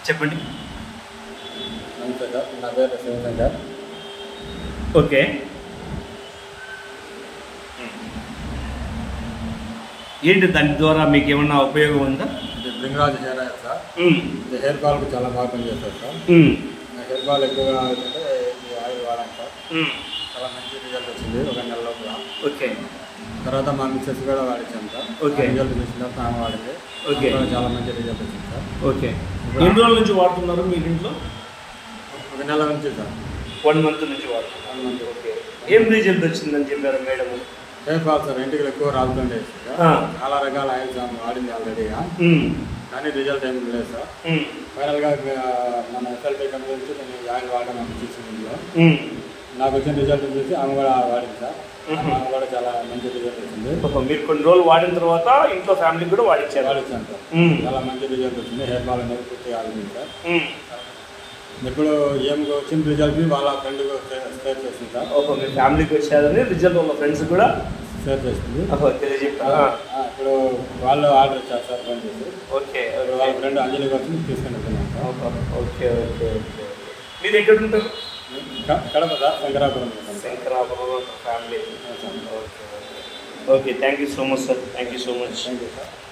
చెప్పండి. నమస్తే సార్, నా పేరు శివశంకర్. ఓకే. ఏంటి దాని ద్వారా మీకు ఏమన్నా ఉపయోగం ఉందా? ఇది బ్రింగ్రాజ్ హెయిర్ ఆయిల్ సార్. ఇది హెయిర్ ఫాల్కి చాలా బాగా పనిచేస్తారు సార్. నా హెయిర్ ఫాల్ ఎక్కువగా అవుతుంటే ఈ ఆయిల్ వాడాను సార్. చాలా మంచి రిజల్ట్ వచ్చింది ఒక నెల లోపల. ఓకే. తర్వాత మా మిస్సెస్ కూడా వాడించాను సార్. ఓకే. రిజల్ట్ చూసిన తర్వాత ఆమె వాడింది. ఓకే. చాలా మంచి రిజల్ట్ వచ్చింది సార్. ఓకే. ఎన్ని రోజుల నుంచి వాడుతున్నారు మీరు ఇంట్లో? ఒక నెల నుంచి సార్. 1 month నుంచి వాడుతున్నారు. 1 month. ఓకే. ఏం రిజల్ట్ వచ్చిందని చెప్పారు మేడం? హెయిర్ ఫాల్ సార్, ఇంటికి ఎక్కువ రాలుతుండే. చాలా రకాల ఆయిల్స్ ఆమె వాడింది ఆల్రెడీగా, కానీ రిజల్ట్ ఏమి లేదు సార్. ఫైనల్గా మన ఎస్ఎల్టీ కంపెనీ నుంచి నేను ఈ ఆయిల్ వాడడం ఆమె చూసిన ఇంట్లో నాకు వచ్చిన రిజల్ట్ చూసి ఆమె కూడా వాడింది సార్. ఆమె కూడా చాలా మంచి రిజల్ట్ వచ్చింది. మీరు కొన్ని రోజులు వాడిన తర్వాత ఇంట్లో ఫ్యామిలీకి కూడా వాడించాను సార్. చాలా మంచి రిజల్ట్ వచ్చింది. హెయిర్ ఫాల్ అనేది పూర్తిగా ఆగింది సార్. ఇప్పుడు ఏమి వచ్చిన రిజల్ట్ వాళ్ళ ఫ్రెండ్ షేర్ చేస్తుంది సార్. మీ ఫ్యామిలీకి వచ్చేదని రిజల్ట్ వాళ్ళ ఫ్రెండ్స్ కూడా షేర్ చేస్తుంది. ఇప్పుడు వాళ్ళు ఆర్డర్ ఇచ్చారు సార్ ఫోన్ చేసి. ఓకే. వాళ్ళ ఫ్రెండ్ అంజలి కోసం తీసుకుని వెళ్తున్నాం సార్. ఓకే. ఓకే. ఓకే. మీరు ఎక్కడ ఉంటారు? Kadapa sir, Shankarapuram. Family. Okay. Thank you so much sir. Thank you so much. Thank you sir.